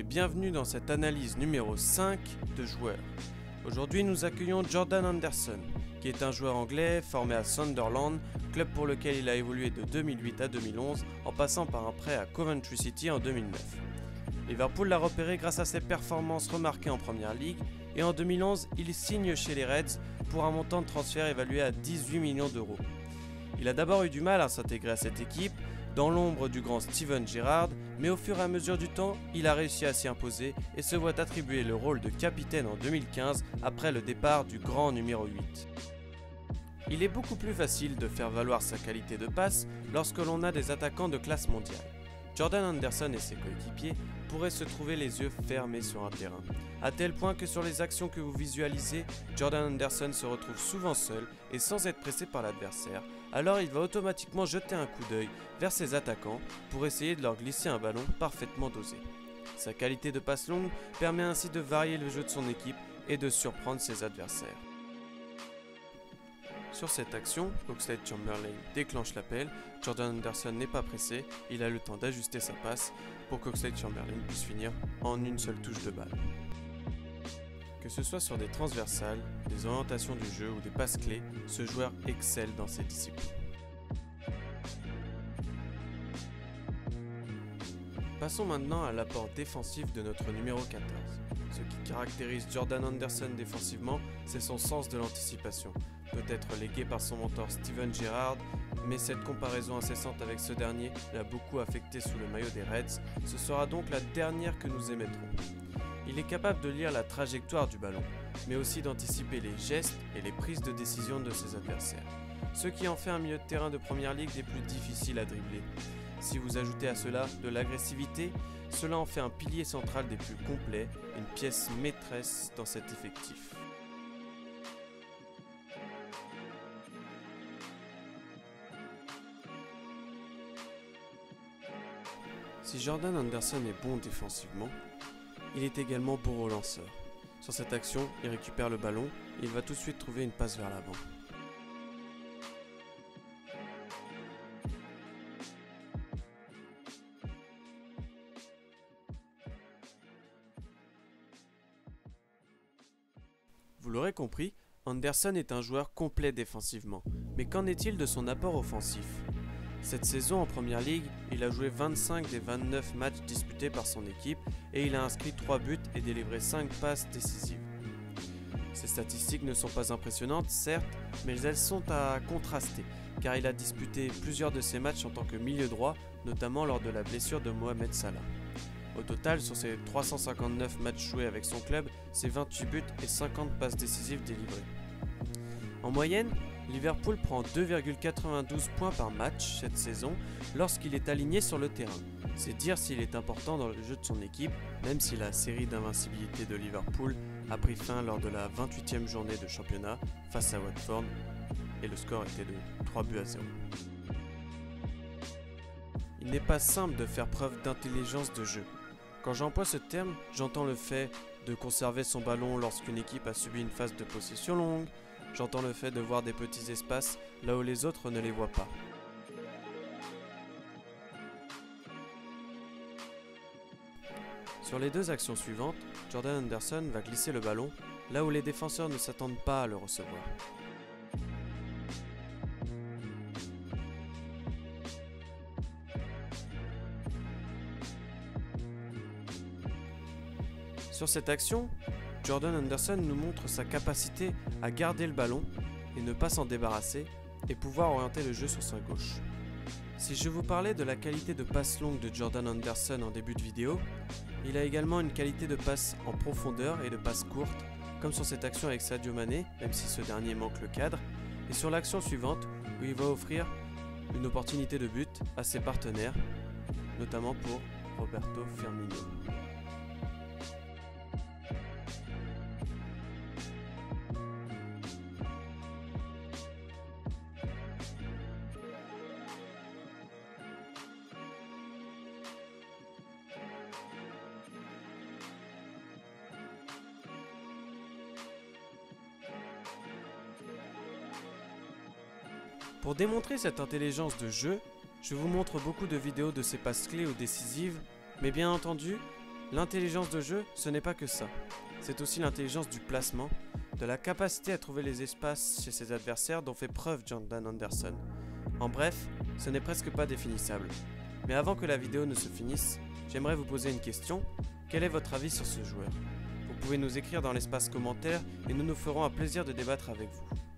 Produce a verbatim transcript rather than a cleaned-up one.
bienvenue dans cette analyse numéro cinq de joueurs. Aujourd'hui nous accueillons Jordan Henderson, qui est un joueur anglais formé à Sunderland, club pour lequel il a évolué de deux mille huit à deux mille onze en passant par un prêt à Coventry City en deux mille neuf. Liverpool l'a repéré grâce à ses performances remarquées en Première Ligue et en deux mille onze il signe chez les Reds pour un montant de transfert évalué à dix-huit millions d'euros. Il a d'abord eu du mal à s'intégrer à cette équipe, dans l'ombre du grand Steven Gerrard, mais au fur et à mesure du temps, il a réussi à s'y imposer et se voit attribuer le rôle de capitaine en deux mille quinze après le départ du grand numéro huit. Il est beaucoup plus facile de faire valoir sa qualité de passe lorsque l'on a des attaquants de classe mondiale. Jordan Henderson et ses coéquipiers pourraient se trouver les yeux fermés sur un terrain, à tel point que sur les actions que vous visualisez, Jordan Henderson se retrouve souvent seul et sans être pressé par l'adversaire, alors il va automatiquement jeter un coup d'œil vers ses attaquants pour essayer de leur glisser un ballon parfaitement dosé. Sa qualité de passe longue permet ainsi de varier le jeu de son équipe et de surprendre ses adversaires. Sur cette action, Oxlade-Chamberlain déclenche l'appel, Jordan Henderson n'est pas pressé, il a le temps d'ajuster sa passe pour qu'Oxlade-Chamberlain puisse finir en une seule touche de balle. Que ce soit sur des transversales, des orientations du jeu ou des passes clés, ce joueur excelle dans ces disciplines. Passons maintenant à l'apport défensif de notre numéro quatorze. Ce qui caractérise Jordan Henderson défensivement, c'est son sens de l'anticipation. Peut-être légué par son mentor Steven Gerrard, mais cette comparaison incessante avec ce dernier l'a beaucoup affecté sous le maillot des Reds, ce sera donc la dernière que nous émettrons. Il est capable de lire la trajectoire du ballon, mais aussi d'anticiper les gestes et les prises de décision de ses adversaires, ce qui en fait un milieu de terrain de Première Ligue des plus difficiles à dribbler. Si vous ajoutez à cela de l'agressivité, cela en fait un pilier central des plus complets, une pièce maîtresse dans cet effectif. Si Jordan Henderson est bon défensivement, il est également bon au lanceur. Sur cette action, il récupère le ballon et il va tout de suite trouver une passe vers l'avant. Vous l'aurez compris, Henderson est un joueur complet défensivement, mais qu'en est-il de son apport offensif ? Cette saison en Première Ligue, il a joué vingt-cinq des vingt-neuf matchs disputés par son équipe et il a inscrit trois buts et délivré cinq passes décisives. Ces statistiques ne sont pas impressionnantes, certes, mais elles sont à contraster, car il a disputé plusieurs de ses matchs en tant que milieu droit, notamment lors de la blessure de Mohamed Salah. Au total, sur ses trois cent cinquante-neuf matchs joués avec son club, c'est vingt-huit buts et cinquante passes décisives délivrées. En moyenne, Liverpool prend deux virgule quatre-vingt-douze points par match cette saison lorsqu'il est aligné sur le terrain. C'est dire s'il est important dans le jeu de son équipe, même si la série d'invincibilité de Liverpool a pris fin lors de la vingt-huitième journée de championnat face à Watford et le score était de trois buts à zéro. Il n'est pas simple de faire preuve d'intelligence de jeu. Quand j'emploie ce terme, j'entends le fait de conserver son ballon lorsqu'une équipe a subi une phase de possession longue, j'entends le fait de voir des petits espaces là où les autres ne les voient pas. Sur les deux actions suivantes, Jordan Henderson va glisser le ballon là où les défenseurs ne s'attendent pas à le recevoir. Sur cette action, Jordan Henderson nous montre sa capacité à garder le ballon et ne pas s'en débarrasser et pouvoir orienter le jeu sur sa gauche. Si je vous parlais de la qualité de passe longue de Jordan Henderson en début de vidéo, il a également une qualité de passe en profondeur et de passe courte, comme sur cette action avec Sadio Mané, même si ce dernier manque le cadre, et sur l'action suivante où il va offrir une opportunité de but à ses partenaires, notamment pour Roberto Firmino. Pour démontrer cette intelligence de jeu, je vous montre beaucoup de vidéos de ses passes clés ou décisives, mais bien entendu, L'intelligence de jeu, ce n'est pas que ça. C'est aussi l'intelligence du placement, de la capacité à trouver les espaces chez ses adversaires dont fait preuve Jordan Henderson. En bref, ce n'est presque pas définissable. Mais avant que la vidéo ne se finisse, j'aimerais vous poser une question. Quel est votre avis sur ce joueur ? Vous pouvez nous écrire dans l'espace commentaire et nous nous ferons un plaisir de débattre avec vous.